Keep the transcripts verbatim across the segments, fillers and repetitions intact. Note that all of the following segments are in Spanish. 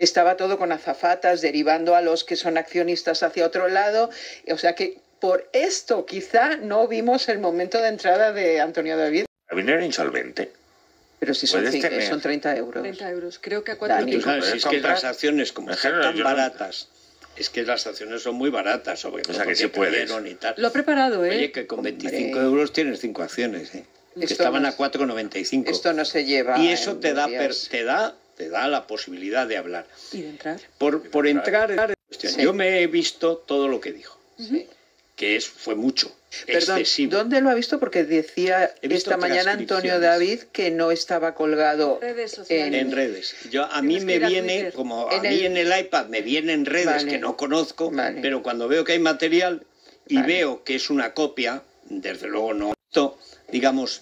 estaba todo con azafatas, derivando a los que son accionistas hacia otro lado. O sea que por esto quizá no vimos el momento de entrada de Antonio David. David era insolvente. Pero si son, son treinta euros. treinta euros, creo que a cuatro Dani, sabes, si es que las acciones, como están tan baratas, es que las acciones son muy baratas, sobre o sea, que sí puedes. Y tal. Lo he preparado, ¿eh? Oye, que con veinticinco euros tienes cinco acciones, ¿eh? Que Esto estaban no, a cuatro noventa y cinco. Esto no se lleva. Y eso te da, per, te da te da la posibilidad de hablar. ¿Y de entrar? Por, por entrar en la cuestión. Sí. Yo me he visto todo lo que dijo. Sí. Que es, fue mucho. Perdón, excesivo. ¿dónde lo ha visto? Porque decía esta mañana Antonio David que no estaba colgado redes en, en redes. Yo a mí me viene, a como a en mí el... en el iPad me vienen redes vale. que no conozco, vale. pero cuando veo que hay material y vale. veo que es una copia, desde luego no, digamos,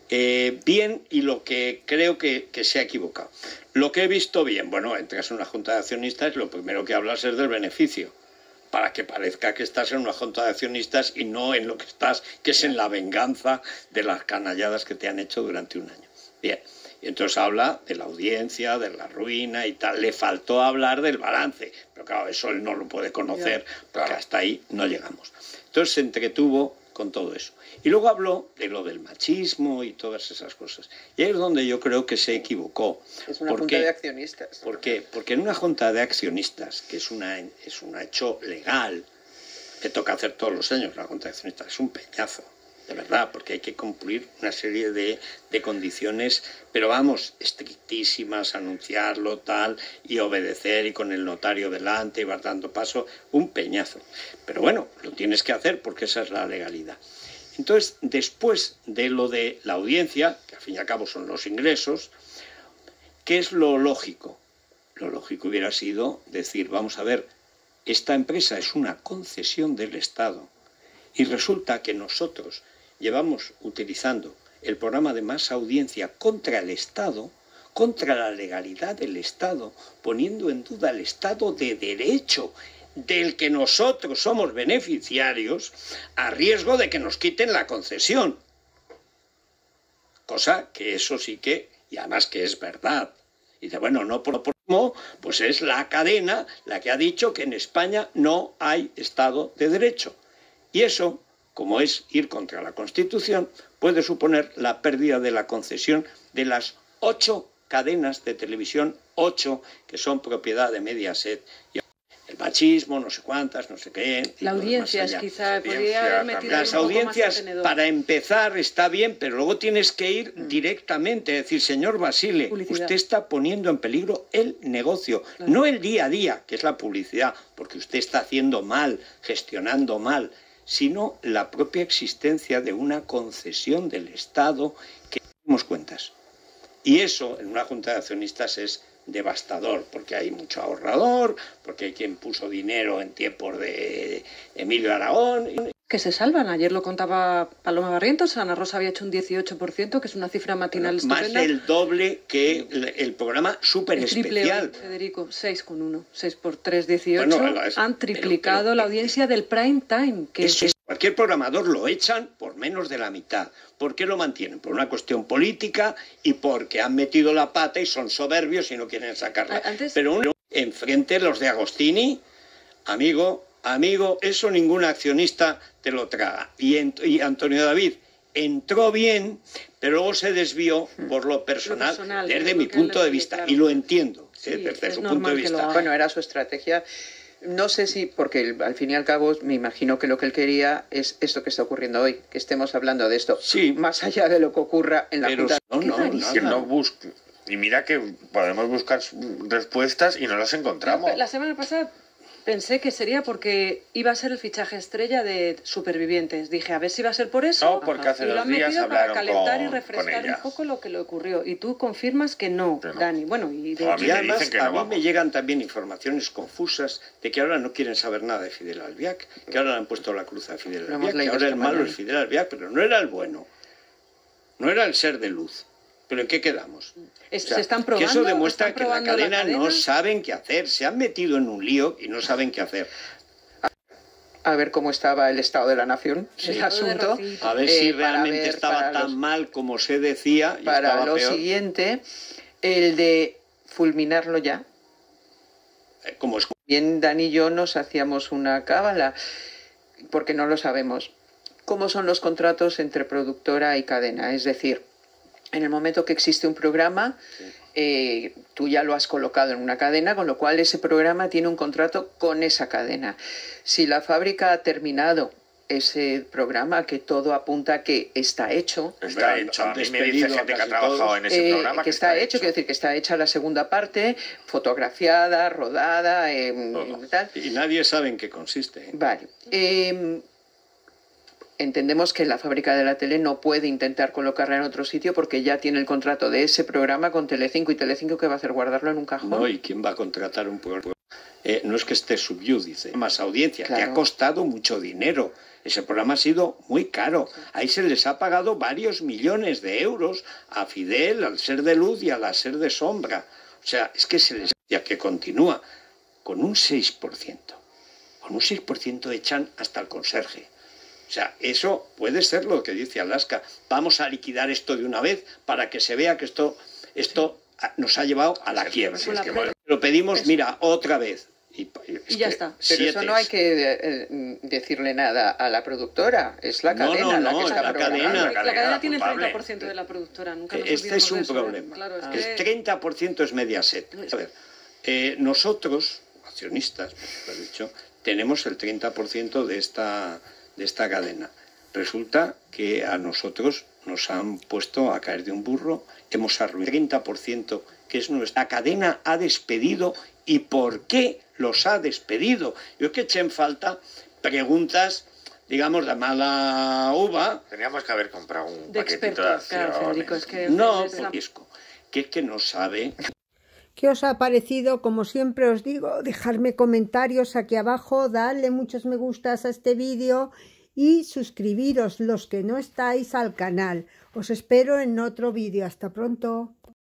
eh, bien y lo que creo que, que se ha equivocado. Lo que he visto bien, bueno, entras en una junta de accionistas, lo primero que hablas es del beneficio, para que parezca que estás en una junta de accionistas y no en lo que estás, que es en la venganza de las canalladas que te han hecho durante un año. Bien, y entonces habla de la audiencia, de la ruina y tal. Le faltó hablar del balance, pero claro, eso él no lo puede conocer, porque hasta ahí no llegamos. Entonces se entretuvo con todo eso. Y luego habló de lo del machismo y todas esas cosas. Y ahí es donde yo creo que se equivocó. Es una junta de accionistas. ¿Por qué? Porque en una junta de accionistas, que es, una, es un hecho legal, que toca hacer todos los años, la junta de accionistas, es un peñazo, de verdad, porque hay que cumplir una serie de, de condiciones, pero vamos, estrictísimas, anunciarlo, tal, y obedecer, y con el notario delante, y vas dando paso, un peñazo. Pero bueno, lo tienes que hacer porque esa es la legalidad. Entonces, después de lo de la audiencia, que al fin y al cabo son los ingresos, ¿qué es lo lógico? Lo lógico hubiera sido decir, vamos a ver, esta empresa es una concesión del Estado y resulta que nosotros llevamos utilizando el programa de más audiencia contra el Estado, contra la legalidad del Estado, poniendo en duda el Estado de Derecho, del que nosotros somos beneficiarios, a riesgo de que nos quiten la concesión. Cosa que eso sí que, y además que es verdad. Y dice, bueno, no por no, pues es la cadena la que ha dicho que en España no hay Estado de Derecho. Y eso, como es ir contra la Constitución, puede suponer la pérdida de la concesión de las ocho cadenas de televisión, ocho que son propiedad de Mediaset. El machismo, no sé cuántas, no sé qué. La audiencia es quizá, podría haber metido Las audiencias, para empezar, está bien, pero luego tienes que ir mm. directamente, decir, señor Basile, publicidad. Usted está poniendo en peligro el negocio, claro. no el día a día, que es la publicidad, porque usted está haciendo mal, gestionando mal, sino la propia existencia de una concesión del Estado que demos cuentas. Y eso, en una junta de accionistas, es devastador, porque hay mucho ahorrador, porque hay quien puso dinero en tiempos de Emilio Aragón. Que se salvan. Ayer lo contaba Paloma Barrientos, Ana Rosa había hecho un dieciocho por ciento, que es una cifra matinal bueno, estupenda. Más del doble que el, el programa súper especial. Triple, Federico, seis coma uno, seis por tres, dieciocho. Bueno, es, han triplicado pero, pero, la audiencia del prime time. Que eso es, cualquier programador lo echan por menos de la mitad. ¿Por qué lo mantienen? Por una cuestión política y porque han metido la pata y son soberbios y no quieren sacarla. Antes... Pero uno, enfrente los de Agostini, amigo, amigo, eso ningún accionista te lo traga. Y, ent y Antonio David entró bien, pero luego se desvió por lo personal, lo personal desde mi punto de vista. Claro. Y lo entiendo, sí, eh, desde su punto de vista. Bueno, era su estrategia. No sé si, porque al fin y al cabo me imagino que lo que él quería es esto que está ocurriendo hoy, que estemos hablando de esto, sí. más allá de lo que ocurra en la Pero Junta. No, no, no, que no busque. Y mira que podemos buscar respuestas y no las encontramos. La semana pasada pensé que sería porque iba a ser el fichaje estrella de Supervivientes. Dije, a ver si va a ser por eso. No, porque hace y dos días hablaron para calentar con, y refrescar un poco lo que le ocurrió. Y tú confirmas que no, no. Dani. Bueno, y, de... no, a mí, y además, que no a mí me llegan también informaciones confusas de que ahora no quieren saber nada de Fidel Albiac, que ahora le han puesto la cruz a Fidel no Albiac, que ahora el malo es Fidel Albiac, pero no era el bueno. No era el ser de luz. ¿Pero en qué quedamos? Es, o sea, se están probando, que eso demuestra que la cadena, la cadena no saben qué hacer. Se han metido en un lío y no saben qué hacer. A ver cómo estaba el estado de la nación, sí, el asunto. A ver si eh, realmente ver, estaba tan los, mal como se decía. Y para estaba lo peor. siguiente, el de fulminarlo ya. como es. Bien, Dani y yo nos hacíamos una cábala, porque no lo sabemos. ¿Cómo son los contratos entre productora y cadena? Es decir, en el momento que existe un programa, sí. eh, tú ya lo has colocado en una cadena, con lo cual ese programa tiene un contrato con esa cadena. Si la fábrica ha terminado ese programa, que todo apunta a que está hecho. Está hecho. A mí me dice gente que ha trabajado en ese eh, programa. Que, que está, está hecho, hecho, quiero decir que está hecha la segunda parte, fotografiada, rodada, eh, y tal. Y nadie sabe en qué consiste. ¿eh? Vale. Eh, entendemos que la fábrica de la tele no puede intentar colocarla en otro sitio porque ya tiene el contrato de ese programa con Telecinco, y Telecinco ¿qué va a hacer? ¿Guardarlo en un cajón? No, ¿y quién va a contratar un programa? Eh, no es que esté subyúdice, más audiencia, claro. que ha costado mucho dinero. Ese programa ha sido muy caro. Ahí se les ha pagado varios millones de euros a Fidel, al Ser de Luz y a la Ser de Sombra. O sea, es que se les... ya que continúa con un seis por ciento. Con un seis por ciento echan hasta el conserje. O sea, eso puede ser lo que dice Alaska. Vamos a liquidar esto de una vez para que se vea que esto, esto nos ha llevado a la quiebra. Sí, es que bueno, lo pedimos, mira, otra vez. Y, y, y ya está. Pero eso no hay que eh, decirle nada a la productora, es la cadena no, no, la que está la cadena. La cadena, la cadena tiene el culpable. treinta por ciento de la productora. Nunca nos este es un de eso, problema. Claro, es ah. que... El treinta por ciento es Mediaset. A ver, eh, nosotros, accionistas, mejor dicho, tenemos el treinta por ciento de esta, de esta cadena. Resulta que a nosotros nos han puesto a caer de un burro, hemos arruinado el treinta por ciento que es nuestra. La cadena ha despedido. ¿Y por qué los ha despedido? Yo es que eché en falta preguntas, digamos, de mala uva. Teníamos que haber comprado un de paquetito expertos, de claro, Federico, es que... No, es la... que es que no sabe. ¿Qué os ha parecido? Como siempre os digo, dejadme comentarios aquí abajo, dadle muchos me gustas a este vídeo y suscribiros los que no estáis al canal. Os espero en otro vídeo. Hasta pronto.